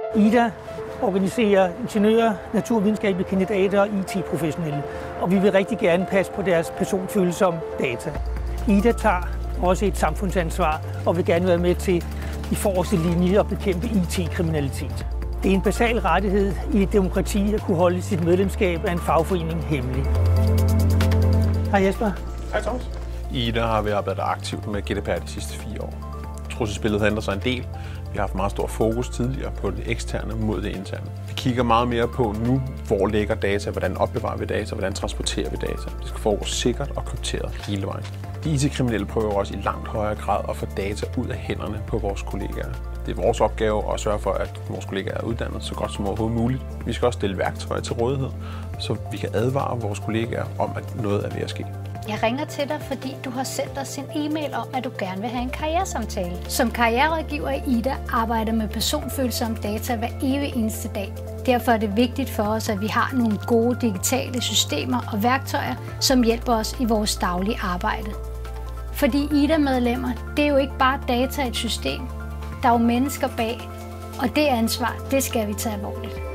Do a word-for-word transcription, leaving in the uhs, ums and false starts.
Ida organiserer ingeniører, naturvidenskabelige kandidater og I T-professionelle, og vi vil rigtig gerne passe på deres personfølsomme data. Ida tager også et samfundsansvar og vil gerne være med til i forreste linje at bekæmpe I T-kriminalitet. Det er en basal rettighed i et demokrati at kunne holde sit medlemskab af en fagforening hemmelig. Hej Jesper. Hej Thomas. I Ida har vi arbejdet aktivt med G D P R de sidste fire år. Trusselsbilledet har ændret sig en del. Vi har haft meget stor fokus tidligere på det eksterne mod det interne. Vi kigger meget mere på nu, hvor ligger data, hvordan opbevarer vi data, hvordan transporterer vi data. Det skal foregå sikkert og krypteret hele vejen. De I T-kriminelle prøver også i langt højere grad at få data ud af hænderne på vores kollegaer. Det er vores opgave at sørge for, at vores kollegaer er uddannet så godt som overhovedet muligt. Vi skal også stille værktøjer til rådighed, så vi kan advare vores kollegaer om, at noget er ved at ske. Jeg ringer til dig, fordi du har sendt os en e-mail om, at du gerne vil have en karrieresamtale. Som karriererådgiver i Ida arbejder med personfølsomme data hver evig eneste dag. Derfor er det vigtigt for os, at vi har nogle gode digitale systemer og værktøjer, som hjælper os i vores daglige arbejde. Fordi Ida-medlemmer, det er jo ikke bare data i et system. Der er jo mennesker bag, og det ansvar, det skal vi tage alvorligt.